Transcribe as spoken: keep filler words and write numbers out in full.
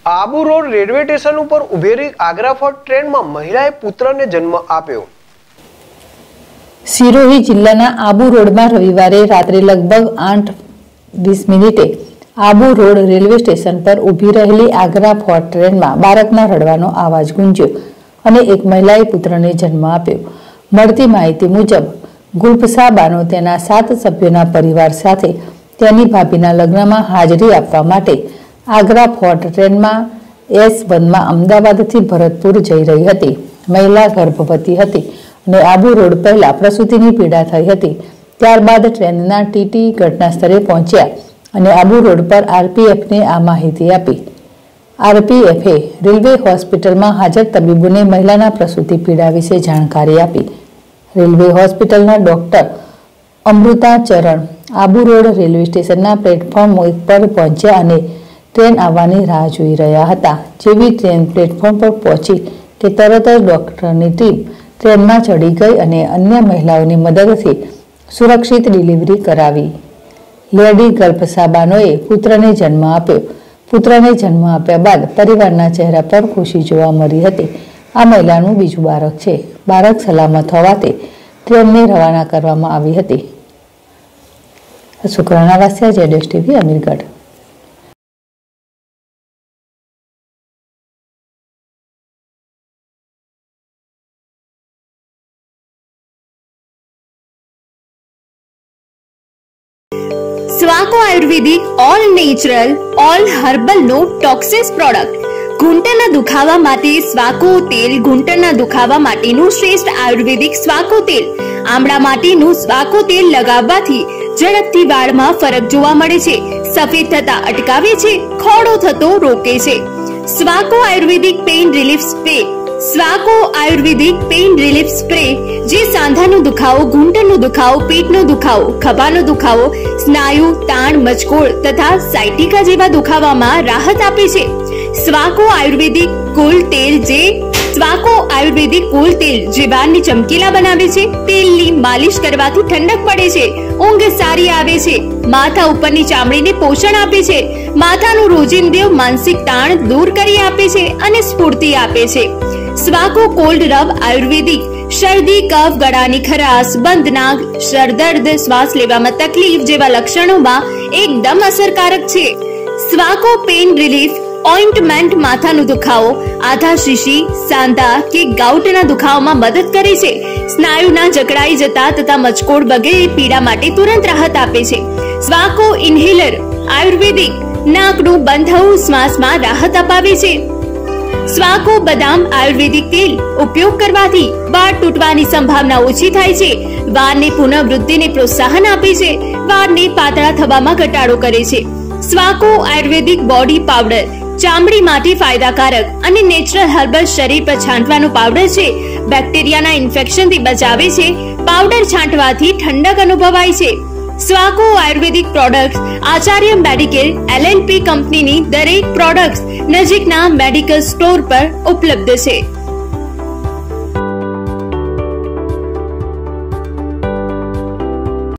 Abu Road railway station ઉપર ઉભેલી Agra fort ટ્રેનમાં મહિલાએ પુત્રને જન્મ આપ્યો। સિરોહી જિલ્લાના આબુ રોડમાં રવિવારે રાત્રે લગભગ આઠ વીસ મિનિટે આબુ રોડ રેલવે સ્ટેશન પર ઊભી રહેલી આગ્રા ફોર્ટ ટ્રેનમાં બાળકના રડવાનો અવાજ ગુંજ્યો અને એક મહિલાએ પુત્રને જન્મ આપ્યો। મળતી માહિતી મુજબ ગુલફસા બાનો તેના સાત સભ્યોના પરિવાર સાથે તેની ભાભીના લગ્નમાં હાજરી આપવા માટે આગ્રા ફોર્ટ ટ્રેનમાં એસ વનમાં અમદાવાદથી ભરતપુર જઈ રહી હતી। મહિલા ગર્ભવતી હતી અને આબુ રોડ પહેલા પ્રસૂતિની પીડા થઈ હતી। ત્યારબાદ ટ્રેનના ટીટી ઘટના સ્થળે પહોંચ્યા અને આબુ રોડ પર આરપીએફને આ માહિતી આપી। આરપીએફે રેલવે હોસ્પિટલમાં હાજર તબીબોને મહિલાના પ્રસૂતિ પીડા વિશે જાણકારી આપી। રેલવે હોસ્પિટલના ડોક્ટર અમૃતા ચરણ આબુ રોડ રેલવે સ્ટેશનના પ્લેટફોર્મ પર પહોંચ્યા અને ટ્રેન આવવાની રાહ જોઈ રહ્યા હતા। જેવી ટ્રેન પ્લેટફોર્મ પર પહોંચી કે તરત જ ડોક્ટરની ટીમ ટ્રેનમાં ચડી ગઈ અને અન્ય મહિલાઓની મદદથી સુરક્ષિત ડિલિવરી કરાવી। લેડી ગલ્ફસા બાનોએ પુત્રને જન્મ આપ્યો। પુત્રને જન્મ આપ્યા બાદ પરિવારના ચહેરા પર ખુશી જોવા મળી હતી। આ મહિલાનું બીજું બાળક છે। બાળક સલામત હોવાથી ટ્રેનને રવાના કરવામાં આવી હતી। શુક્રાના વાસિયા, જેડેશ TV, Amirgadh. Swaco Ayurvedic all natural all herbal no toxins product. ઘૂંટણના દુખાવા માટે સ્વાકો તેલ। ઘૂંટણના દુખાવા માટેનું શ્રેષ્ઠ આયુર્વેદિક સ્વાકો તેલ। આમળા માટેનું સ્વાકો તેલ લગાવવાથી ઝડપથી વાળમાં ફરક જોવા મળે છે, સફેદ થતા અટકાવે છે, ખોડો થતો રોકે છે। Swaco Ayurvedic pain relief spray. Swaco Ayurvedic pain relief spray જે સાંધાનો દુખાવો, ઘૂંટણનો દુખાવો, પેટનો દુખાવો, ખભાનો દુખાવો, સ્નાયુ તાણ, મચકોડ તથા સાયટિકા જેવા દુખાવામાં રાહત આપે છે। સ્વાકો આયુર્વેદિક કુલ તેલ જે સ્વાકો આયુર્વેદિક કુલ તેલ જે વાળને ચમકીલા બનાવે છે। તેલની માલિશ કરવાથી ઠંડક પડે છે, ઊંઘ સારી આવે છે, માથા ઉપરની ચામડીને પોષણ આપે છે, માથાનું રોજિંદુ માનસિક તાણ દૂર કરી આપે છે અને સ્ફૂર્તિ આપે છે। સ્વાકો કોલ્ડ રબ આયુર્વેદિક શરદી, કફ, ગળાની ખરાશ, બંધ નાક, સરદર્દ, શ્વાસ લેવામાં તકલીફ જેવા લક્ષણોમાં એકદમ અસરકારક છે। સ્વાકો પેઇન રિલીફ ઓઇન્ટમેન્ટ માથાનો દુખાવો, આધા શીશી, સાંધા કે ગાઉટના દુખાવામાં મદદ કરે છે, સ્નાયુના જકડાઈ જતા તથા મચકોડ વગેરે પીડા માટે તુરંત રાહત આપે છે। સ્વાકો ઇન્હેલર આયુર્વેદિક નાકનું બંધ થવું, શ્વાસમાં રાહત અપાવે છે। સ્વાકો બદામ આયુર્વેદિક તેલ ઉપયોગ કરવાથી વાળ તૂટવાની સંભાવના ઓછી થાય છે, વાળની પુનઃવૃદ્ધિને પ્રોત્સાહન આપે છે, વાળને પાતળા થવામાં ઘટાડો કરે છે। સ્વાકો આયુર્વેદિક બોડી પાવડર ચામડી માટે ફાયદાકારક અને નેચરલ હર્બલ શરીર પર છાંટવાનો પાવડર છે, બેક્ટેરિયાના ઇન્ફેક્શનથી બચાવે છે, પાવડર છાંટવાથી ઠંડક અનુભવાય છે। Swaco Ayurvedic products Acharya Medicare LLP કંપનીની દરેક પ્રોડક્ટ્સ નજીકના મેડિકલ સ્ટોર પર ઉપલબ્ધ છે।